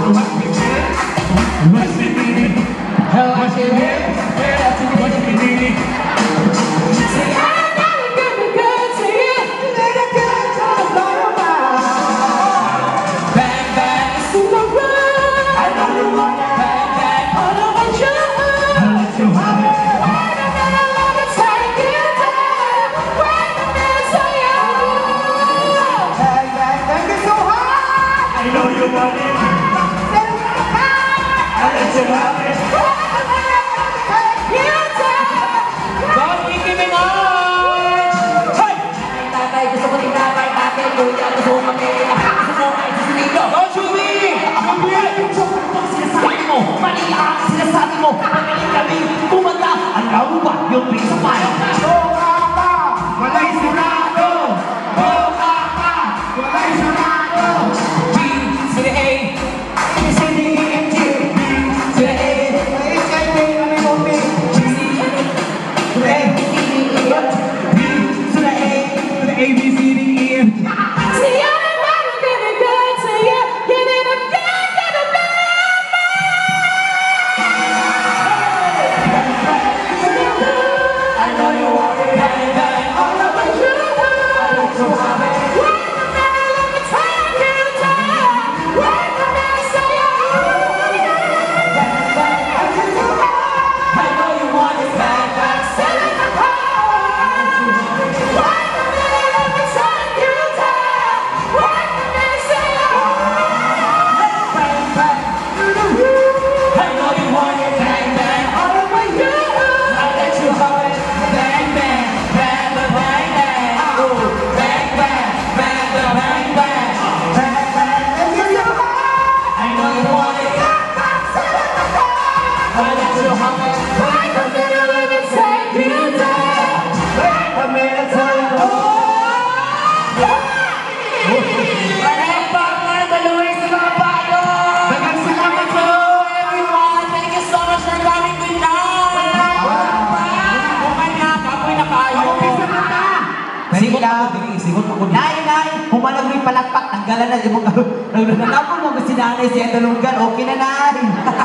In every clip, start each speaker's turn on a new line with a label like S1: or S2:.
S1: palakpak, tanggalan na yung nagtatapon mo si nanay siya tulungan, okay na nanay.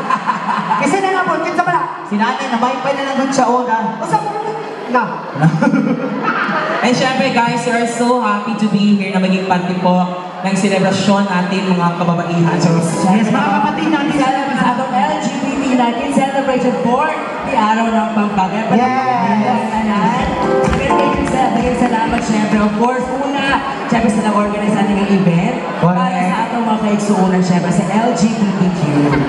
S1: Kasi nanapon, kinsa pala? Si nanay, nabaypay na lang doon siya o na. O sa mga na.
S2: And syempre guys, we are so happy to be here na maging parte po ng selebrasyon natin mga kababaihan. So,
S1: yes, mga kapatid natin
S3: sa atong LGBT natin celebration for the araw ng Pampanga.
S1: Yes!
S3: Salamat syempre. Of course, una, syempre sa nag-organize natin ng event. Para sa atong mga kaigsuunan syempre sa LGBTQ.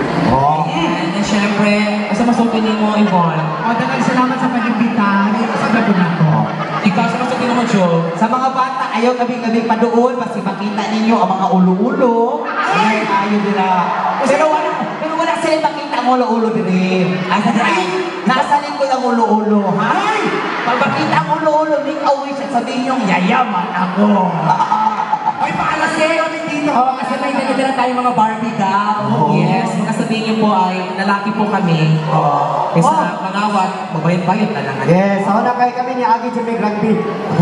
S2: And syempre, asa masupinin mo, Yvonne?
S1: Dagang salamat sa pag-imbita. Sa gabi na to.
S2: Ikaw, sa masupinin mo, Joe?
S1: Sa mga bata, ayaw gabi-gabi pa doon. Kasi makita ninyo ang mga ulo-ulo. Ayaw nila. Pero wala sila makita ang ulo-ulo din. Nasa likod ang ulo-ulo. Hay! Pag makita ang ulo-ulo, make a wish at sabihin nyo, yayaman ako.
S3: Ay, paalas kami dito. Oo, kasi may nagdala tayong mga Barbie doll.
S2: Yes, mga sabihin niyo po ay lalaki po kami. Kasi manawat, mabayad-bayad na lang.
S1: Yes, ako na kayo kami ni Agi Jimmy Rugby.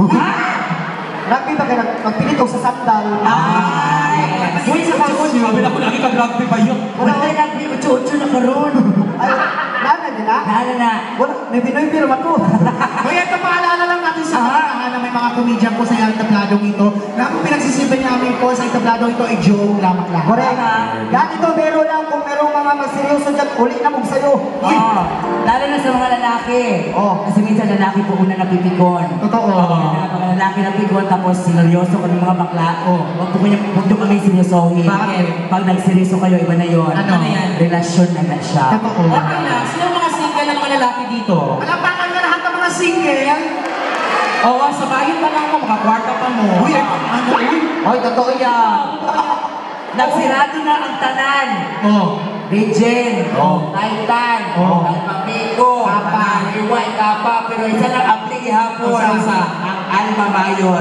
S1: Rugby ba kayo? Magpilit o sa sandal.
S3: Ay!
S2: Uy, sa karon, sabi na ko lagi kag-rugby ba yun?
S3: Wala tayo rugby, 8-8 na karon.
S1: Ay, nana din ha?
S3: Nana na.
S1: Wala, may Pinoy pero mato.
S4: Kaya ito paalala lang natin sa mga na may mga komedyan po sa Itabladong ito na kung pinagsisipan namin po sa Itabladong ito ay joke lamang lang.
S1: Correct. Ganito, meron lang kung merong mga magseryoso dyan, uli na mong sayo.
S3: Lalo na sa mga lalaki. Kasi minsan lalaki po una napipikon.
S4: Totoo.
S3: Mga lalaki napipikon tapos sineryoso kami mga bakla. Huwag po kami seryosohin.
S2: Bakit?
S3: Pag nagseryoso kayo, iba na yun.
S2: Ano na yan?
S3: Relasyon na siya.
S4: Totoo.
S2: Okay na, sino ang mga single ng mga lalaki dito?
S4: Palapakan ka lahat ng mga single.
S2: Oo, sa bayan pa lang mo, makakwarta pa mo.
S4: Uy, ano uy?
S1: Oy, totoo yan.
S3: Nagsirado na ang tanan. Regine, Titan, Alpamigo, Iway, Kapa, pero isa lang apli ihapon. Ang Alma Mayon.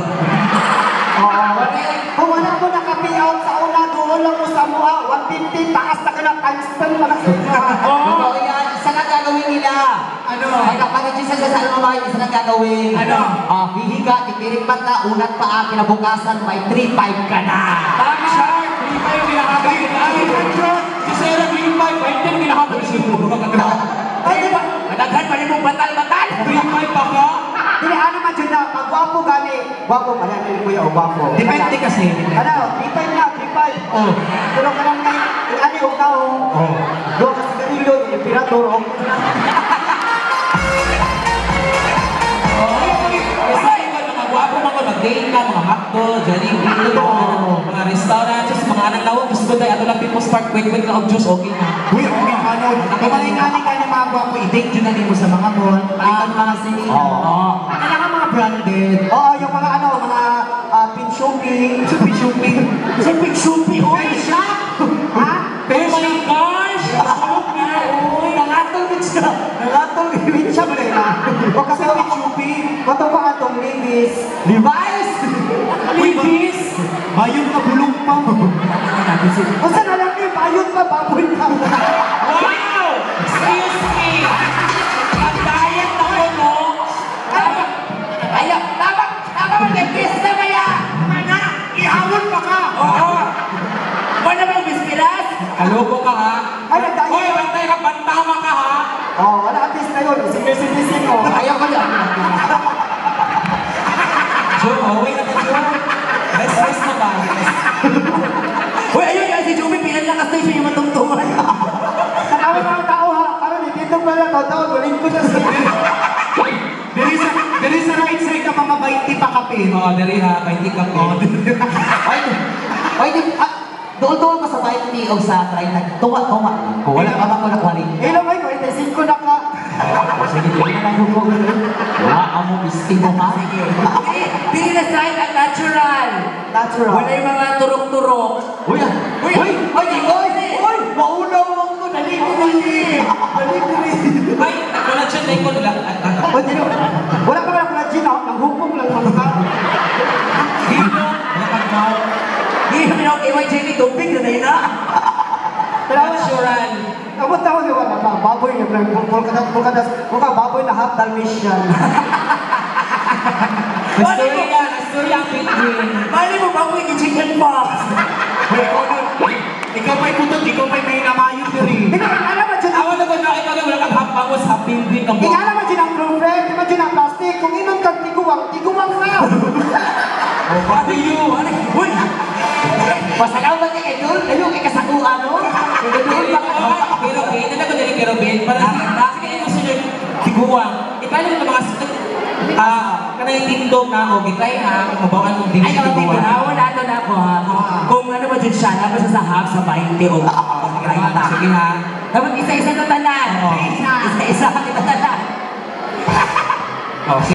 S1: Kung wala mo nakapiyaw sa una, doon lang mo sa mua, 150, taas na ka na, times 10 pa na sa una. Totoo yan, isa na gagawin nila.
S4: Ano?
S1: Ay, kapag-register ka sa alma isa na gagawin.
S4: Ano?
S1: Hihiga, titirik mata, unat paa, kinabukasan, may 3-5 ka na.
S4: Shark, 3-5 pinakabay.
S5: Guwapo, parang ni Kuya, o guwapo.
S4: Depende kasi.
S5: Ano, 3-5 na, 3-5.
S4: Oh.
S5: Pero karang na, ano yung tao?
S4: Oh.
S5: Doon kasi ganilo, yung emperador, o.
S2: Mga gwapo mga mag-date ka, mga McDo, Jollibee, mga restaurant, just mga anak lawag, gusto ko tayo, ato lang People's Park, quick na og juice, okay na.
S4: Uy, okay, ano, kamalingani ka ng mga gwapo, i-date yun na din mo sa mga mall, palitan mga sinin.
S5: Oo.
S4: Kailangan mga branded.
S5: Oo, yung mga ano, mga pin shopping.
S4: Shopping.
S5: Shopping, oy, shop! Ha?
S2: Oh my gosh! Tulog na, uy!
S5: Nangatol din siya. Nangatol din siya, Brena. O kasi shopping. Matong pa atong Levi's. Levi's!
S2: Libis!
S4: Ayun ka, bulong pa.
S5: O saan na lang yung bayot pa, baboy ka.
S2: Wow! Excuse me! Mag-diet ako, no?
S3: Ayaw, tama mag-ibis na kaya!
S4: Mana, ihamon pa ka.
S2: Oo!
S3: Wala ba yung bispiras?
S2: Kaloko ka, ha?
S5: Ay, nagdaya.
S2: Hoy, bantay ka, bantama ka, ha?
S5: Oh, wala ka test na yun. Sige, mo. Ayaw ko yan.
S2: Joe, away na ka, Joe. Rest na ba?
S3: Uy, ayun yan, si Joey, pilan lang kasi siya yung matungtungan.
S5: Kanawin mga tao ha. Karoon, dito pala, tao, galing ko na sa
S4: There is a right side ka mga 20 pa kapin.
S2: Oo, dari ha, pahinti ka po.
S1: Ay, doon pa sa bayan ni o sa try na tuwa. Wala ka ba ko na kwari?
S5: Hello, ay, 45 na ka.
S1: Sige, hindi na lang ko. Wala ka mo, istigo ha?
S3: Pili na side at natural.
S5: Natural.
S3: Wala yung mga turok-turok.
S1: Uy, maunaw ako, dali ko
S5: Dali ko rin.
S2: Ay, wala siya na ikon lang.
S5: O, dito. Wala ka wala collagen ha. Ang hukong lang mga ka.
S2: Dito, wala kang mouth.
S3: Hindi kami na KYJ ni Tubig na na
S2: Natural.
S5: Abot na ako di wala ka. Baboy yung Kulkadas. Baboy na half Dalmatian.
S2: Nasturya ang penguin.
S3: Mali mo ba ko yung chicken box?
S4: Ikaw pa'y putot, ikaw pa'y may namayot diri.
S5: Hindi, alam mo dyan.
S2: Awan na ba na ikaw na wala kang hapangos sa penguin ng
S5: Hindi, alam mo dyan ang girlfriend. Di ba dyan ang plastic? Kung inom kang tiguang na.
S2: Oh, what do you?
S3: Uy!
S1: Masalaw ba ni Edul? Ayun, ikasakuan, no? Edul, bakit?
S2: Kerobin, alam ko din yung kerobin. Para sige, ito sunod, tiguang. Ipalo mo mga kanay tindog na ako, gitay ha, mabawan mong din
S3: Ay,
S2: sa
S3: hindi ko
S2: tiguang.
S3: na, wala na ako ha. Kung ano ba dyan siya, dapat siya sa half sa 20 o
S2: Sige ha.
S3: dapat isa-isa na tanan.
S2: Oo.
S3: Isa-isa na tanan.
S2: Oh,